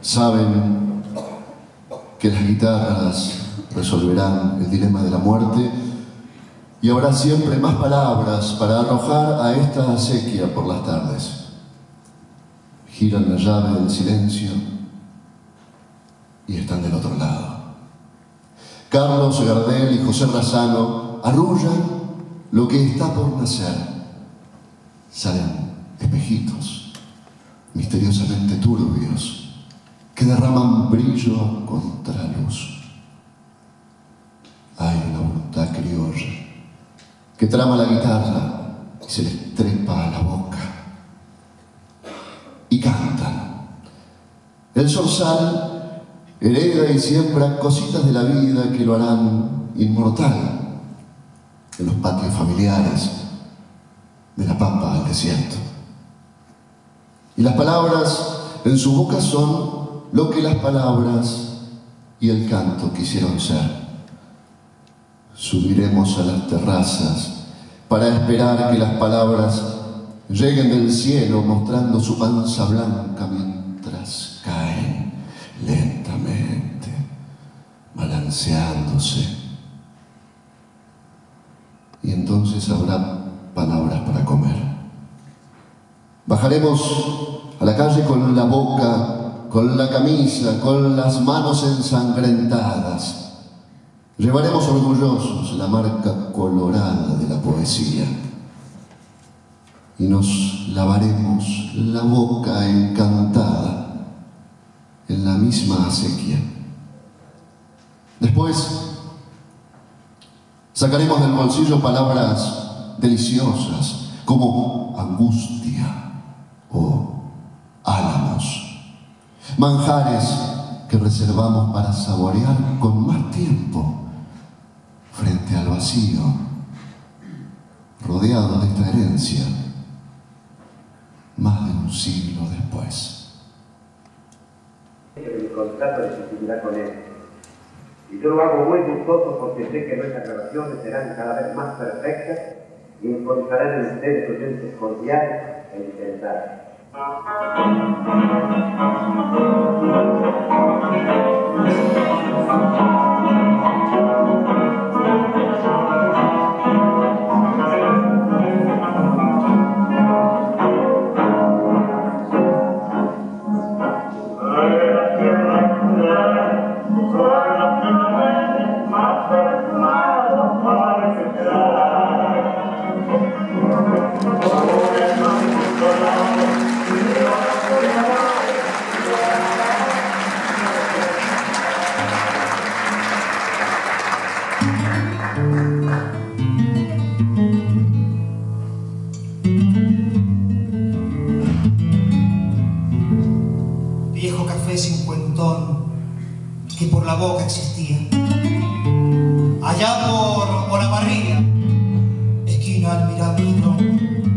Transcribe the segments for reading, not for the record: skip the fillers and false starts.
Saben que las guitarras resolverán el dilema de la muerte y habrá siempre más palabras para arrojar a esta acequia por las tardes. Giran la llave del silencio y están del otro lado. Carlos Gardel y José Razano arrullan lo que está por nacer. Salen espejitos, misteriosamente turbios, que derraman brillo a contraluz. Hay una voluntad criolla que trama la guitarra y se les trepa a la boca. Y cantan. El zorzal hereda y siembra cositas de la vida que lo harán inmortal en los patios familiares, de la pampa al desierto. Y las palabras en su boca son lo que las palabras y el canto quisieron ser. Subiremos a las terrazas para esperar que las palabras lleguen del cielo mostrando su panza blanca mientras caen lentamente, balanceándose. Y entonces habrá palabras para comer. Bajaremos a la calle con la boca, con la camisa, con las manos ensangrentadas. Llevaremos orgullosos la marca colorada de la poesía y nos lavaremos la boca encantada en la misma acequia. Después sacaremos del bolsillo palabras deliciosas como angustia o álamos, manjares que reservamos para saborear con más tiempo frente al vacío, rodeado de esta herencia, más de un siglo después. Mi contrato de exclusividad con él. Y yo lo hago muy gustoso porque sé que nuestras relaciones serán cada vez más perfectas y encontrarán en ustedes oyentes cordiales e interesados. Viejo café cincuentón que por la boca existía. Allá por Olavarría, esquina Almirante Lebrón,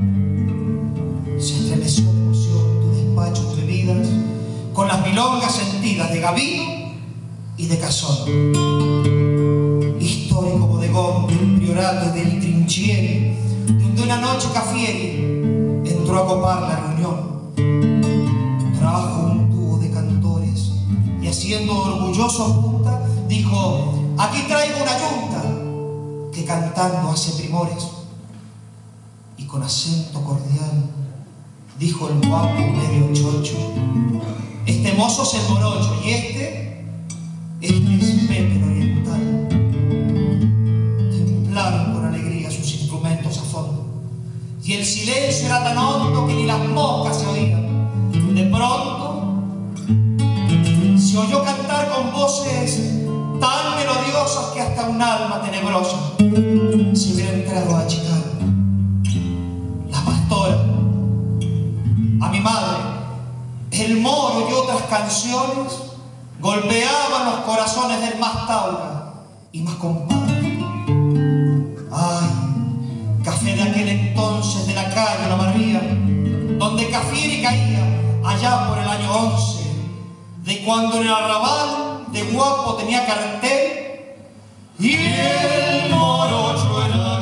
se estremeció de emoción tu despacho de bebidas con las milongas sentidas de Gavino y de Cazón. Histórico bodegón del Priorato y del Trinchieri, donde una noche Cafieri entró a copar la reunión. Trajo un dúo de cantores y haciendo orgulloso punta dijo: aquí traigo una yunta que cantando hace primores. Y con acento cordial dijo el guapo medio chocho: este mozo es el morocho y este es Pepe el oriental. Temblaron con alegría sus instrumentos a fondo y el silencio era tan hondo que ni las moscas se oían. De pronto se oyó cantar con voces tan melodiosas que hasta un alma tenebrosa se hubiera entrado a achicar. La pastora, a mi madre, el moro y otras canciones golpeaban los corazones del más taura y más compadre. Ay, café de aquel entonces de la calle Olavarría, donde Cafieri caía allá por el año 11, de cuando en el arrabal de guapo tenía cartel y el morocho era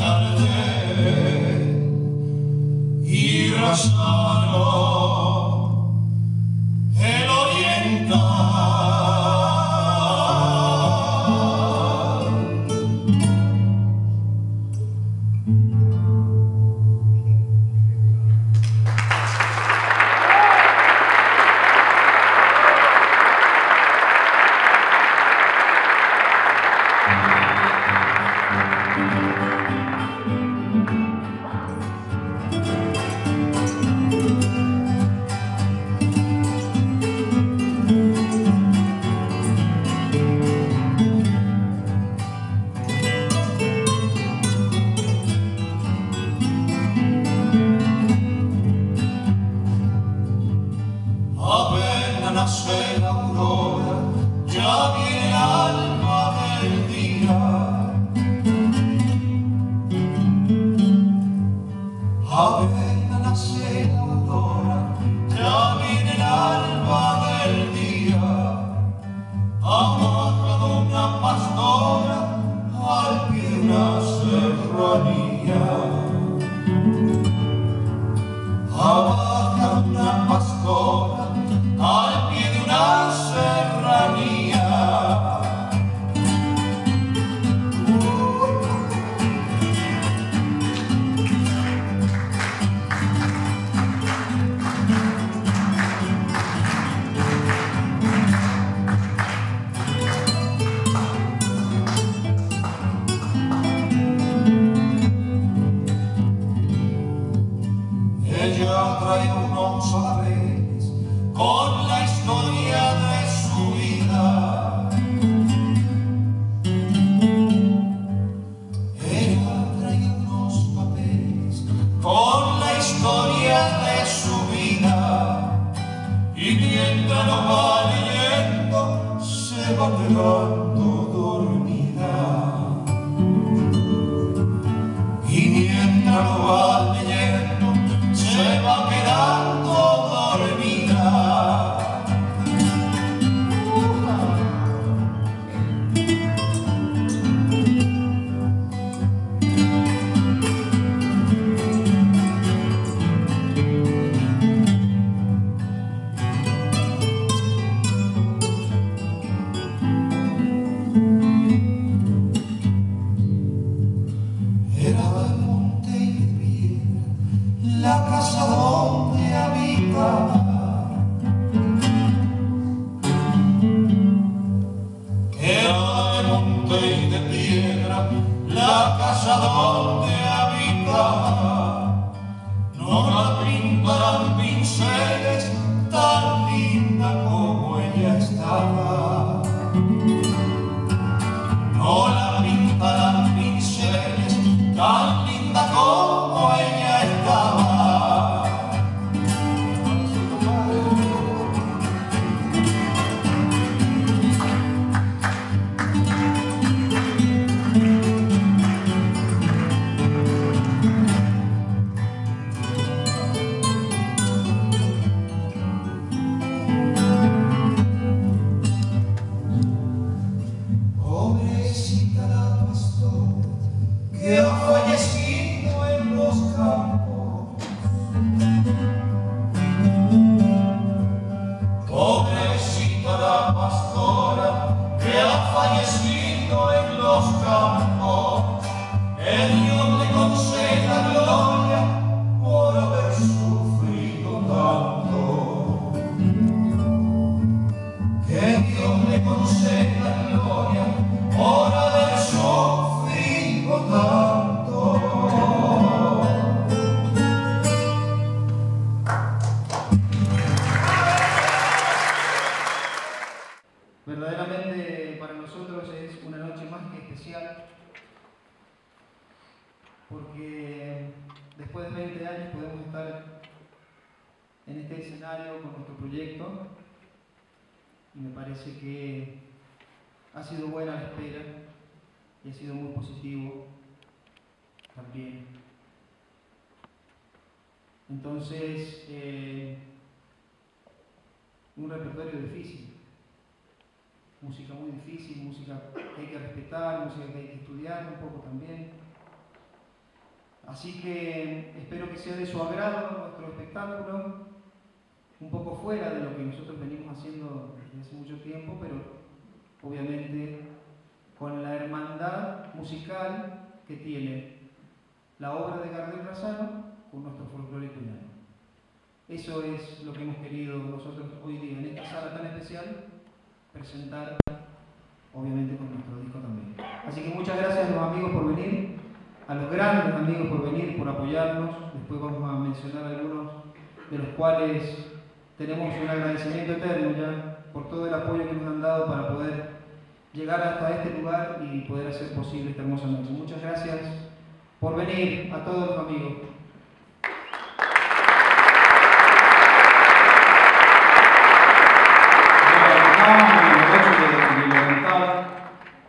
cartel y Razano el oriental. nace la aurora, ya viene el alba del día. Apenas nace la aurora, ya viene el alba del día. Amarrado una pastora al pie de una serranía. Abaja una pastora al pie de una serranía. Ella trae unos papeles con la historia de su vida. Ella trae unos papeles con la historia de su vida. Y mientras lo va leyendo, se va quedando dormida. Y mientras lo va leyendo, se va quedando dormida. Era de monte y de piedra la casa donde habitaba. Era de monte y de piedra la casa donde habitaba. No la pintarán pinceles tan linda como ella estaba. No la pintarán pinceles tan linda como ella estaba. Pobrecita la pastora que ha fallecido en los campos. Pobrecita la pastora que ha fallecido en los campos. Que Dios le conceda gloria por haber sufrido tanto. Que Dios le conceda gloria por haber sufrido tanto. Verdaderamente para nosotros es una noche más que especial, porque después de 20 años podemos estar en este escenario con nuestro proyecto y me parece que ha sido buena la espera y ha sido muy positivo también. Entonces, un repertorio difícil, música muy difícil, música que hay que respetar, música que hay que estudiar un poco también. Así que espero que sea de su agrado nuestro espectáculo, un poco fuera de lo que nosotros venimos haciendo desde hace mucho tiempo, pero obviamente con la hermandad musical que tiene la obra de Gardel Razzano con nuestro folclore italiano. Eso es lo que hemos querido nosotros hoy día en esta sala tan especial presentar, obviamente con nuestro disco también. Así que muchas gracias a los amigos por venir, a los grandes amigos por venir, por apoyarnos. Después vamos a mencionar algunos de los cuales tenemos un agradecimiento eterno ya por todo el apoyo que nos han dado para poder llegar hasta este lugar y poder hacer posible esta hermosa noche. Muchas gracias por venir a todos los amigos.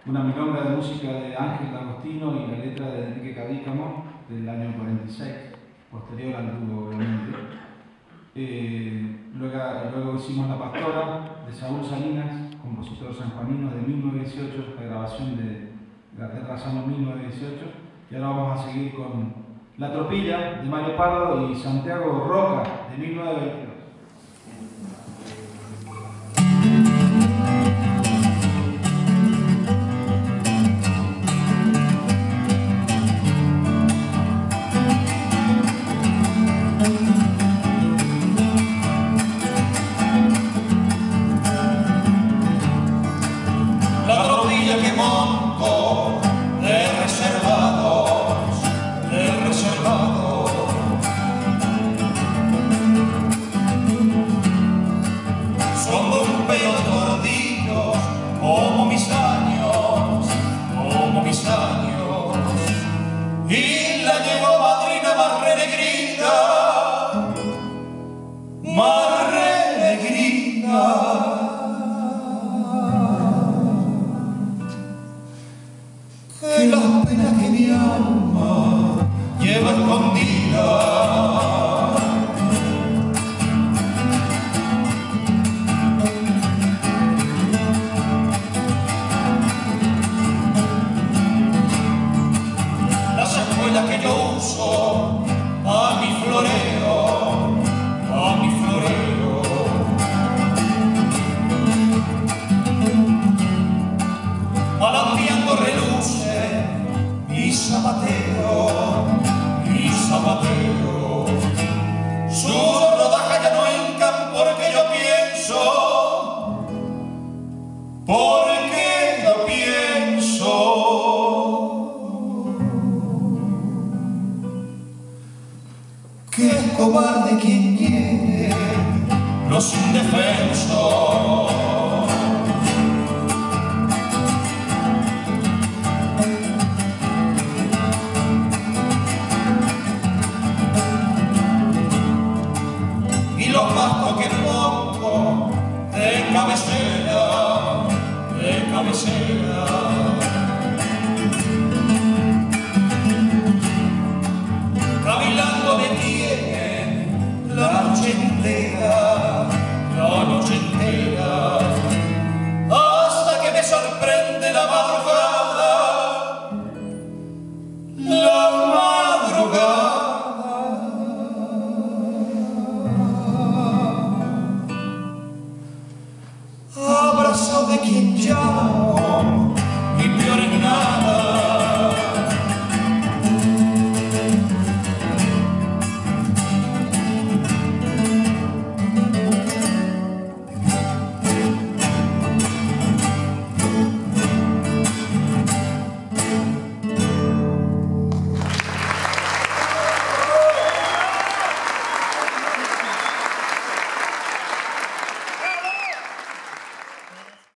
una milonga de música de Ángel D'Agostino y la letra de Enrique Cadícamo del año 46, posterior al dúo, obviamente. Luego hicimos La Pastora de Saúl Salinas, compositor sanjuanino de 1918, la grabación de Razano 1918, y ahora vamos a seguir con La Tropilla de Mario Pardo y Santiago Roca de 1922. Abrazo de quien llamo